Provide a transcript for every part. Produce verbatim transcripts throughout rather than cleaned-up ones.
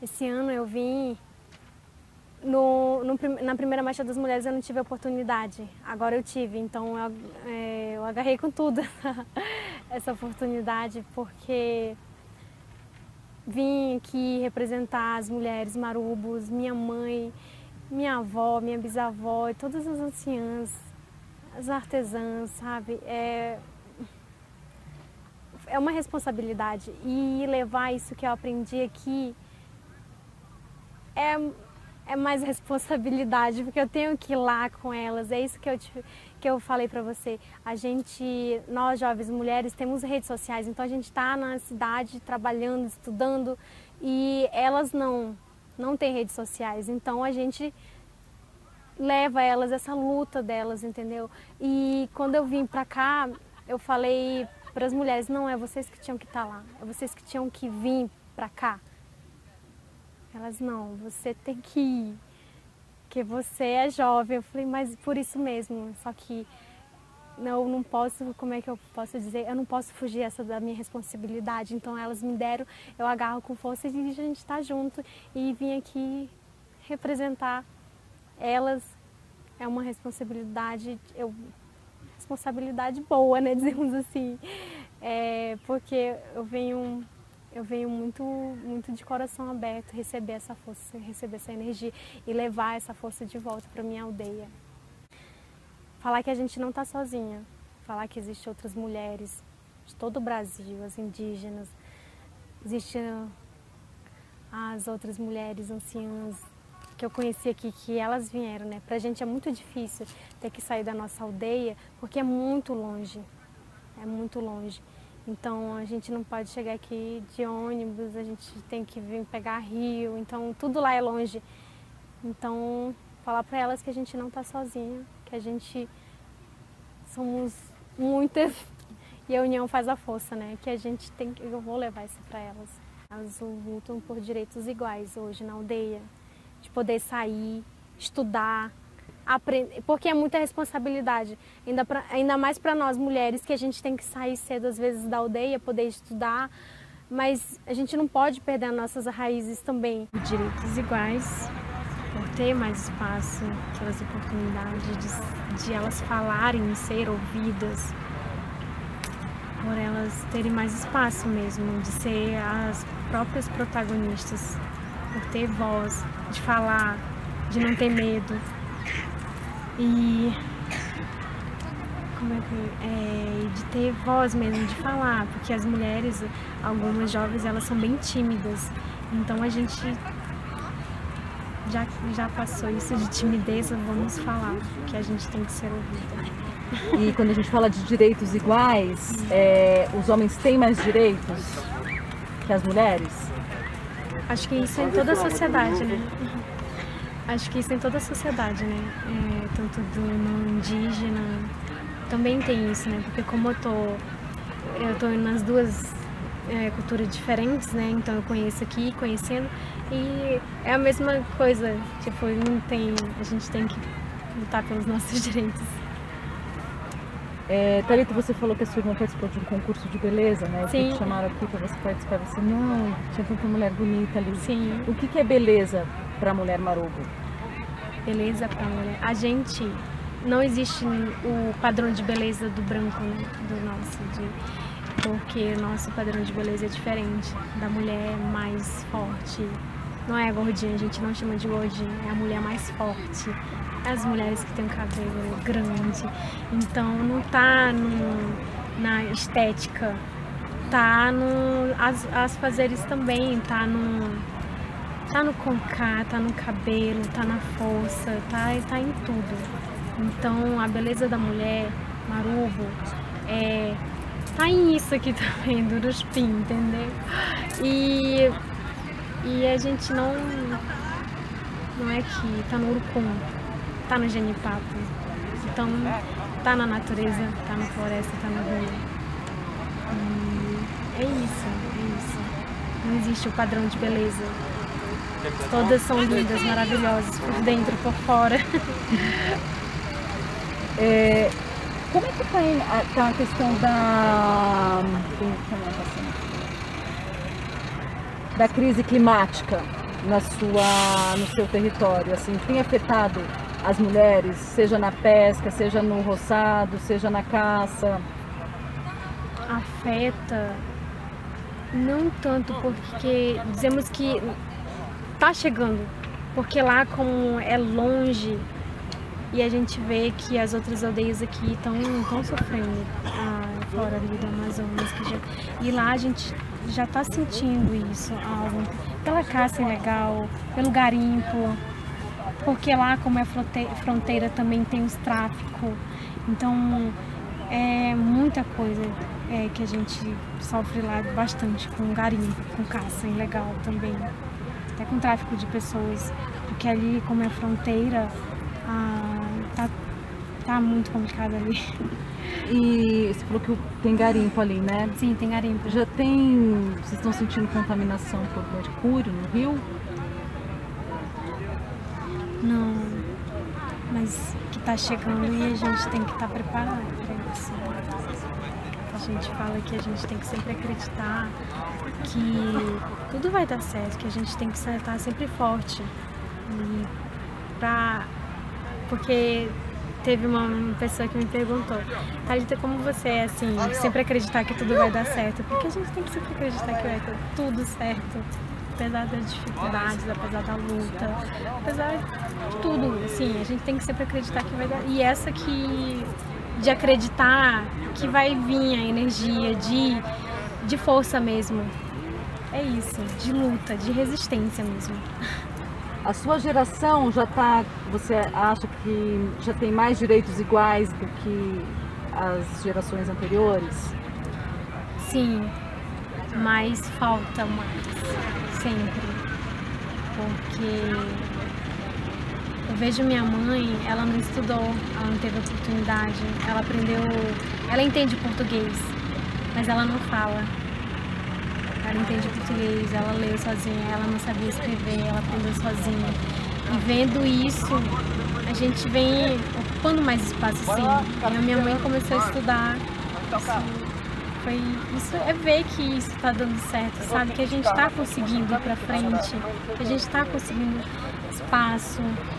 Esse ano eu vim, no, no, na primeira Marcha das Mulheres eu não tive a oportunidade, agora eu tive, então eu, é, eu agarrei com tudo essa oportunidade, porque vim aqui representar as mulheres marubos, minha mãe, minha avó, minha bisavó e todas as anciãs, as artesãs, sabe? É, é uma responsabilidade e levar isso que eu aprendi aqui é, é mais responsabilidade, porque eu tenho que ir lá com elas, é isso que eu, te, que eu falei pra você. A gente, nós jovens mulheres, temos redes sociais, então a gente tá na cidade trabalhando, estudando e elas não, não têm redes sociais, então a gente leva elas, essa luta delas, entendeu? E quando eu vim pra cá, eu falei para as mulheres, não, é vocês que tinham que estar lá, é vocês que tinham que vir pra cá. Elas, não, você tem que ir, porque você é jovem. Eu falei, mas por isso mesmo, só que não, eu não posso, como é que eu posso dizer, eu não posso fugir essa da minha responsabilidade, então elas me deram, eu agarro com força e a gente está junto e vim aqui representar elas. É uma responsabilidade, eu, responsabilidade boa, né, dizemos assim, é, porque eu venho, eu venho muito, muito de coração aberto receber essa força, receber essa energia e levar essa força de volta para minha aldeia. Falar que a gente não está sozinha, falar que existem outras mulheres de todo o Brasil, as indígenas, existem as outras mulheres anciãs que eu conheci aqui, que elas vieram, né? Pra gente é muito difícil ter que sair da nossa aldeia, porque é muito longe, é muito longe. Então a gente não pode chegar aqui de ônibus, a gente tem que vir pegar rio, então tudo lá é longe. Então falar para elas que a gente não tá sozinha, que a gente somos muitas e a união faz a força, né? Que a gente tem que, eu vou levar isso para elas. Elas lutam por direitos iguais hoje na aldeia, de poder sair, estudar, aprender, porque é muita responsabilidade, ainda, pra, ainda mais para nós mulheres, que a gente tem que sair cedo às vezes da aldeia, poder estudar, mas a gente não pode perder as nossas raízes também. Direitos iguais, por ter mais espaço, aquelas oportunidades de, de elas falarem e ser ouvidas, por elas terem mais espaço mesmo, de ser as próprias protagonistas, por ter voz, de falar, de não ter medo. E como é que é, de ter voz mesmo, de falar, porque as mulheres, algumas jovens, elas são bem tímidas. Então a gente já, já passou isso de timidez, vamos falar, que a gente tem que ser ouvida. E quando a gente fala de direitos iguais, é, os homens têm mais direitos que as mulheres? Acho que isso é em toda a sociedade, né? Acho que isso é em toda a sociedade, né? É, tanto do não indígena, também tem isso, né? Porque como eu tô, eu tô nas duas é, culturas diferentes, né? Então eu conheço aqui, conhecendo, e é a mesma coisa, tipo, não tem, a gente tem que lutar pelos nossos direitos. É, Thalita, você falou que a sua irmã participou de um concurso de beleza, né? Sim. Que te chamaram aqui para você participar. Você, não, tinha tanta mulher bonita ali. Sim. O que, que é beleza para a mulher marubo? Beleza para a mulher. A gente, não existe o padrão de beleza do branco, né? Do nosso, de, porque o nosso padrão de beleza é diferente. Da mulher mais forte. Não é a gordinha, a gente não chama de gordinha, é a mulher mais forte. As mulheres que têm o cabelo grande, então não tá no, na estética, tá no as, as fazeres também, tá no tá no concá, tá no cabelo, tá na força, tá, tá em tudo. Então a beleza da mulher marubo é tá em isso aqui também, do Uruspim, entendeu? E e a gente não não é que tá no Urucum, tá no genipapo, então tá na natureza, tá na floresta, tá no rio. E é isso, é isso. Não existe o padrão de beleza. Todas são lindas, maravilhosas, por dentro e por fora. É, como é que tá, aí, tá a questão da, da crise climática? na sua, no seu território? Assim, tem afetado as mulheres, seja na pesca, seja no roçado, seja na caça? Afeta, não tanto porque dizemos que tá chegando, porque lá como é longe e a gente vê que as outras aldeias aqui estão sofrendo, ah, fora ali do Amazonas, que já, e lá a gente já está sentindo isso, algo, pela caça ilegal, pelo garimpo, porque lá como é fronteira também tem os tráficos, então é muita coisa é, que a gente sofre lá bastante com garimpo, com caça ilegal também, até com tráfico de pessoas, porque ali como é fronteira, ah, tá, tá muito complicado ali. E você falou que tem garimpo ali, né? Sim, tem garimpo. Já tem, vocês estão sentindo contaminação por mercúrio no rio? Não, mas que tá chegando e a gente tem que estar tá preparado para isso. A gente fala que a gente tem que sempre acreditar que tudo vai dar certo, que a gente tem que estar sempre forte. E pra... Porque teve uma pessoa que me perguntou, Thalita, como você é assim, sempre acreditar que tudo vai dar certo? Porque a gente tem que sempre acreditar que vai dar tudo certo, apesar das dificuldades, apesar da luta, apesar de tudo, assim, a gente tem que sempre acreditar que vai dar. E essa que de acreditar que vai vir a energia de, de força mesmo, é isso, de luta, de resistência mesmo. A sua geração já está, você acha que já tem mais direitos iguais do que as gerações anteriores? Sim, mas falta mais, sempre, porque eu vejo minha mãe, ela não estudou, ela não teve oportunidade, ela aprendeu, ela entende português, mas ela não fala. Ela entende português, ela leu sozinha, ela não sabia escrever, ela aprendeu sozinha. E vendo isso, a gente vem ocupando mais espaço assim. E a minha mãe começou a estudar. Isso, foi, isso é ver que isso está dando certo, sabe? Que a gente está conseguindo ir para frente, que a gente está conseguindo espaço.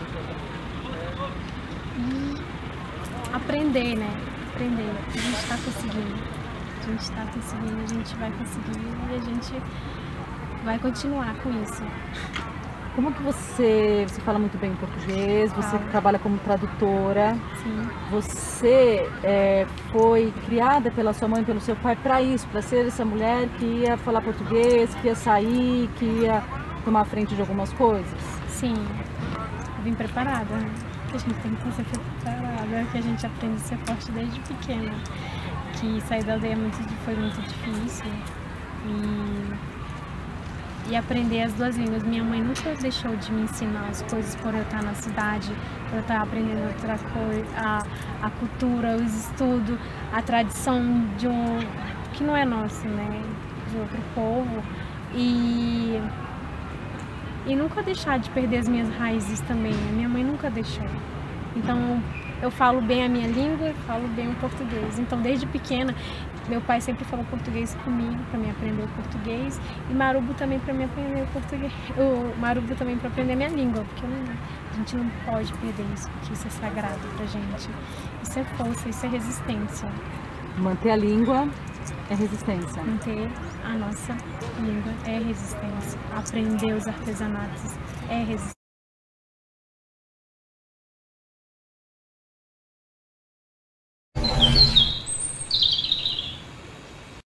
E aprender, né? Aprender. A gente está conseguindo. A gente está conseguindo, a gente vai conseguir e a gente vai continuar com isso. Como que você, você fala muito bem português, você Fala. trabalha como tradutora. Sim. Você é, foi criada pela sua mãe, pelo seu pai para isso, para ser essa mulher que ia falar português, que ia sair, que ia tomar frente de algumas coisas? Sim, eu vim preparada, né? A gente tem que ser preparada, que a gente aprende a ser forte desde pequena. Que sair da aldeia muito, foi muito difícil e, e aprender as duas línguas. Minha mãe nunca deixou de me ensinar as coisas por eu estar na cidade, por eu estar aprendendo outra coisa, a, a cultura, os estudos, a tradição de um que não é nosso, né, de outro povo e, e nunca deixar de perder as minhas raízes também. A minha mãe nunca deixou. Então eu falo bem a minha língua, falo bem o português. Então, desde pequena, meu pai sempre falou português comigo, para me aprender o português. E Marubo também para me aprender o português. O Marubo também para aprender a minha língua, porque não, a gente não pode perder isso, porque isso é sagrado pra gente. Isso é força, isso é resistência. Manter a língua é resistência. Manter a nossa língua é resistência. Aprender os artesanatos é resistência.